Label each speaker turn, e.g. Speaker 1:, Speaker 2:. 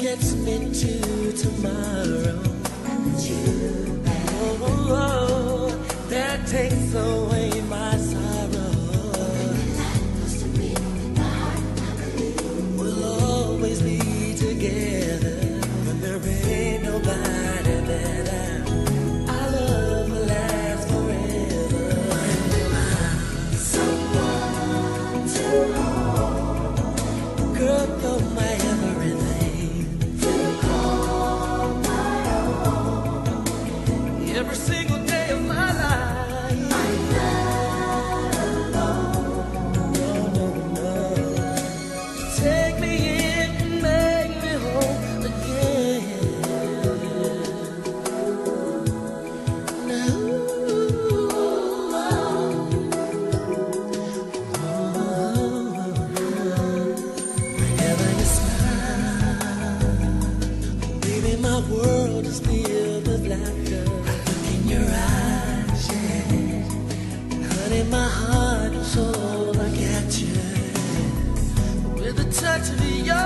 Speaker 1: gets me to tomorrow. Oh, that takes away my sorrow. We'll always be together when there ain't nobody better. Our love will last forever. Someone to hold. Girl, you're my everything. To call my own. Every single day of my life. I'm not alone. No, no, no. Take me in and make me whole again. Whenever you smile, baby, my world is filled with laughter. Look in your eyes, yeah. Honey, my heart and soul, I got you. With the touch of your